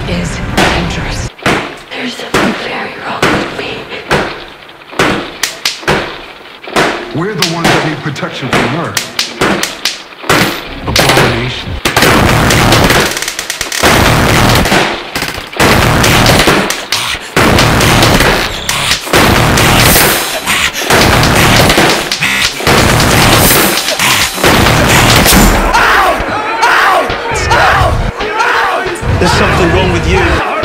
is dangerous. There's something very wrong with me. We're the ones that need protection from her. Abomination. There's something wrong with you.